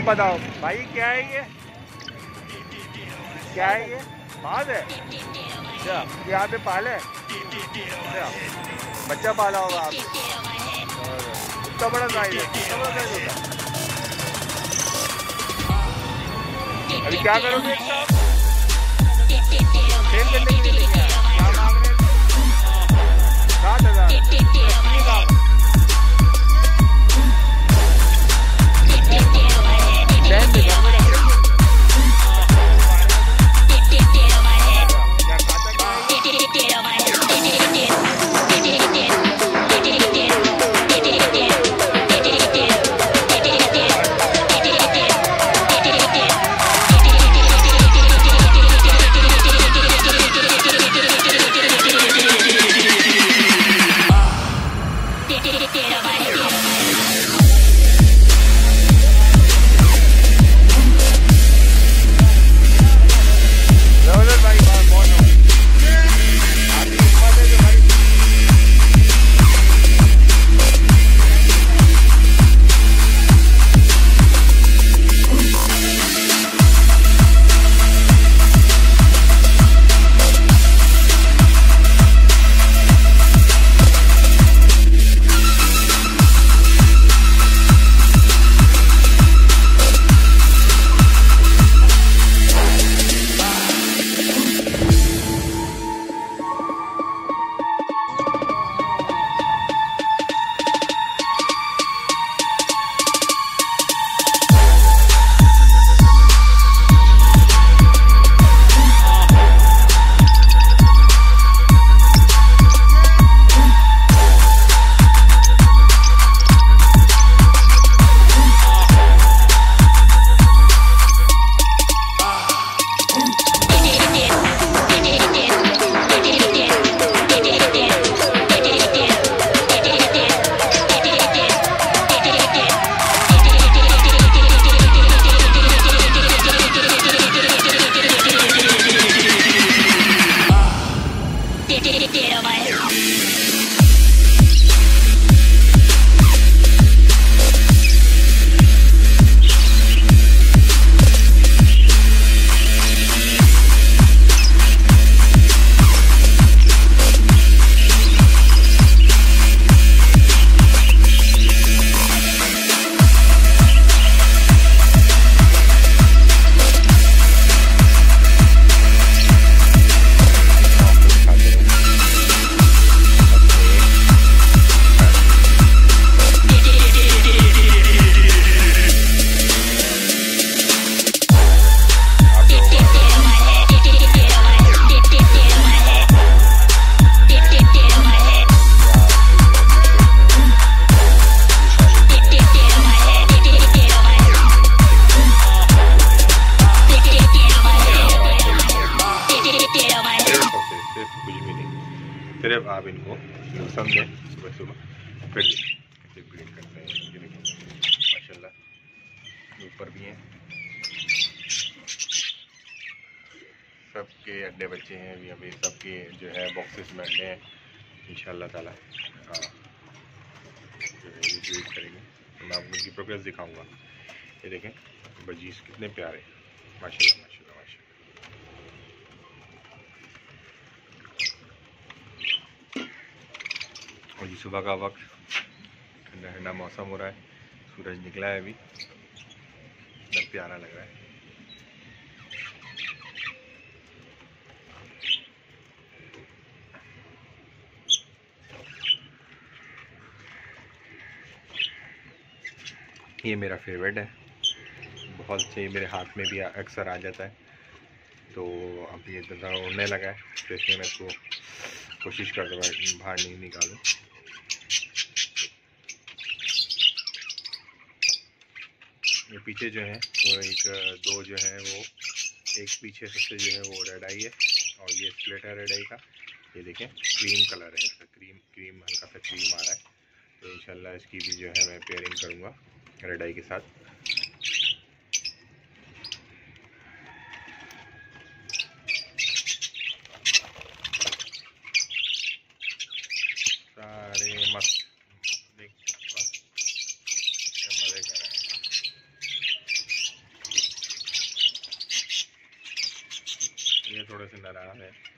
नाम बताओ भाई, क्या है ये? क्या है ये? बाज है क्या? यहाँ पे पाले क्या? बच्चा पाला होगा आप? इतना बड़ा साइज है? कितना बड़ा साइज होता है? अभी क्या करोगे इसका? सेल करने के लिए लेके आए? क्या मांग रहे हैं? 7,000। सिर्फ आप इनको मौसम में सुबह सुबह फिर ब्रीड करते हैं। ये देखिए माशाल्लाह ऊपर भी हैं, सबके अड्डे बच्चे हैं अभी अभी, सबके जो है बॉक्सेस में अड्डे हैं इंशाल्लाह ताला। हाँ जो है ये ब्रीड करेंगे तो मैं आपको उनकी प्रोग्रेस दिखाऊंगा। ये देखें बजीज कितने प्यारे माशाल्लाह माशाल्लाह माशाल्लाह। और ये सुबह का वक्त, ठंडा ठंडा मौसम हो रहा है, सूरज निकला है अभी, बहुत प्यारा लग रहा है। ये मेरा फेवरेट है, बहुत से मेरे हाथ में भी अक्सर आ जाता है, तो अब ये ज़रा उड़ने लगा है तो इसलिए मैं इसको कोशिश करता हूँ बाहर नहीं निकालूं। ये पीछे जो है वो एक दो जो है वो एक पीछे सबसे जो है वो रेड आई है और ये स्प्लिट है रेड आई का। ये देखें क्रीम कलर है इसका, क्रीम हल्का सा क्रीम आ रहा है, तो इंशाल्लाह इसकी भी जो है मैं पेयरिंग करूँगा रेड आई के साथ। सारे मस्त देख मज़े कर रहे हैं। थोड़े से नाराज हैं